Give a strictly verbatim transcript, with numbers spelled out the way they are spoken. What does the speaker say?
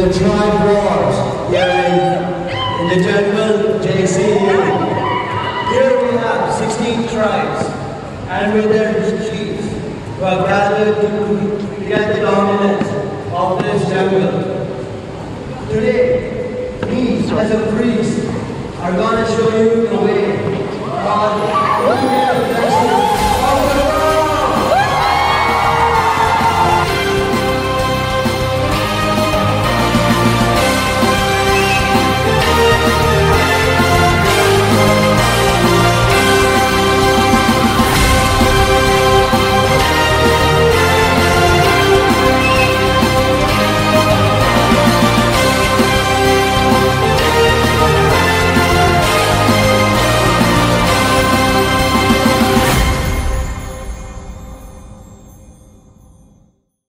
the tribe wars here in, in the jungle, J C U. Here we have sixteen tribes and with their chiefs who have gathered to, to get the dominance of this jungle. Today, we as a priest are going to show you the way of looking at the